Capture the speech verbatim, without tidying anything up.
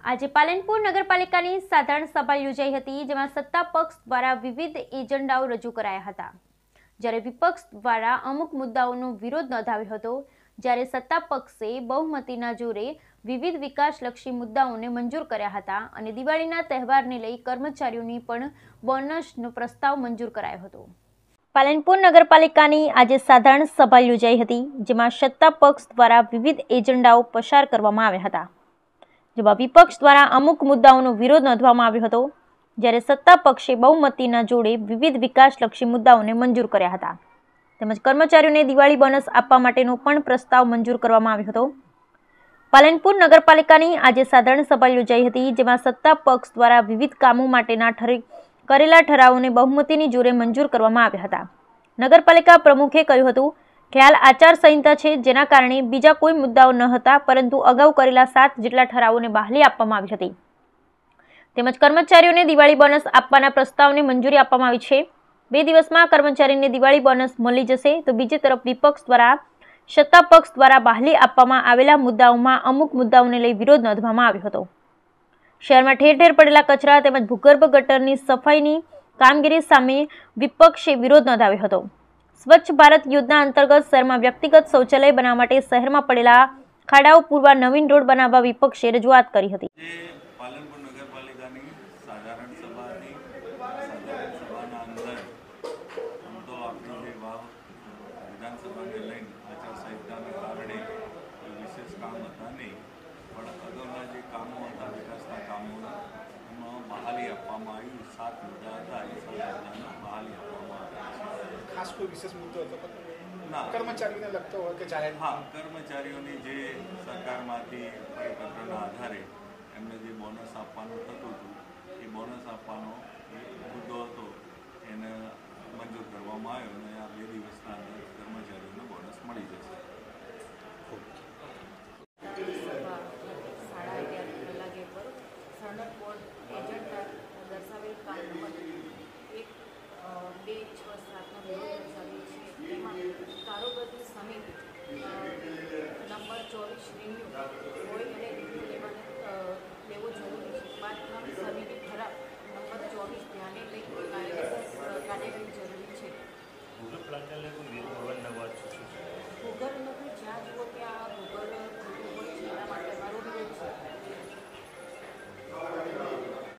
આજે પાલનપુર નગરપાલિકાની સાધારણ સભા યોજાઈ હતી, જેમાં સત્તા પક્ષ દ્વારા વિવિધ એજન્ડાઓ રજૂ કરાયા હતા, જ્યારે વિપક્ષ દ્વારા અમુક મુદ્દાઓનો વિરોધ નોંધાવ્યો હતો। જ્યારે સત્તા પક્ષે બહુમતીના જોરે વિવિધ વિકાસલક્ષી મુદ્દાઓને મંજૂર કર્યા હતા અને દિવાળીના તહેવારને લઈ કર્મચારીઓની પણ બોનસનો પ્રસ્તાવ મંજૂર કરાયો હતો। પાલનપુર નગરપાલિકાની આજે સાધારણ સભા યોજાઈ હતી, જેમાં સત્તા પક્ષ દ્વારા વિવિધ એજન્ડાઓ પસાર કરવામાં આવ્યા હતા, જેમાં વિપક્ષ દ્વારા અમુક મુદ્દાઓનો વિરોધ નોંધવામાં આવ્યો હતો, જ્યારે સત્તા પક્ષે બહુમતીના જોડે વિવિધ વિકાસલક્ષી મુદ્દાઓને મંજૂર કર્યા હતા, તેમજ કર્મચારીઓને દિવાળી બોનસ આપવા માટેનો પણ પ્રસ્તાવ મંજૂર કરવામાં આવ્યો હતો। પાલનપુર નગરપાલિકાની આજે સાધારણ સભા યોજાઈ હતી, જેમાં સત્તા પક્ષ દ્વારા વિવિધ કામો માટેના ઠરી કરેલા ઠરાવોને બહુમતીની જોરે મંજૂર કરવામાં આવ્યા હતા। નગરપાલિકા પ્રમુખે કહ્યું હતું કે હાલ આચારસંહિતા છે, જેના કારણે બીજા કોઈ મુદ્દાઓ ન હતા, પરંતુ અગાઉ કરેલા સાત જેટલા ઠરાવોને બહાલી આપવામાં આવી હતી, તેમજ કર્મચારીઓને દિવાળી બોનસ આપવાના પ્રસ્તાવને મંજૂરી આપવામાં આવી છે। બે દિવસમાં કર્મચારીને દિવાળી બોનસ મળી જશે, તો બીજી તરફ વિપક્ષ દ્વારા સત્તા પક્ષ દ્વારા બહાલી આપવામાં આવેલા મુદ્દાઓમાં અમુક મુદ્દાઓને લઈ વિરોધ નોંધવામાં આવ્યો હતો। શહેરમાં ઠેર ઠેર પડેલા કચરા તેમજ ભૂગર્ભ ગટરની સફાઈની કામગીરી સામે વિપક્ષે વિરોધ નોંધાવ્યો હતો। સ્વચ્છ ભારત યોજના અંતર્ગત શહેરમાં વ્યક્તિગત શૌચાલય બનાવવા માટે શહેરમાં પડેલા ખાડાઓ પૂરવા નવીન રોડ બનાવવા વિપક્ષે રજૂઆત કરી હતી। પાલનપુર નગરપાલિકાની સાધારણ સભાની સાધારણ સભાના અંદર આમ તો આપણી જે વાવ વિધાનસભાને લઈને આચારસંહિતાને કારણે વિશેષ કામ હતા નહીં, પણ અગાઉના જે કામો હતા વિકાસના કામો એમાં બહાલી આપવામાં આવી। સાત મુદ્દા હતા, એ સાત મુદ્દાને બહાલી આપવામાં આવી। ખાસ કોઈ વિશેષ મુદ્દો હતો ના, કર્મચારીઓને લગતો હોય કે જાહેર? હા, કર્મચારીઓની જે સરકારમાંથી પરિપત્રના આધારે એમને જે બોનસ આપવાનું થતું હતું, એ બોનસ આપવાનો મુદ્દો હતો, એને મંજૂર કરવામાં આવ્યો અને આ બે દિવસના અંદર કર્મચારીઓને બોનસ મળી જશે। સાડા અગિયાર કલાકે પર સનદ બોર્ડ એજન્ડા દર્શાવેલ કામ નંબર એક બે છ સાતનો વિરોધ દર્શાવેલ છે, તેમાં કારોબારી સમિતિ નંબર ચોવીસ રિન્યુ હોય અને રિન્યુ લેવા લેવો જરૂરી છે। બાંધકામ સમિતિ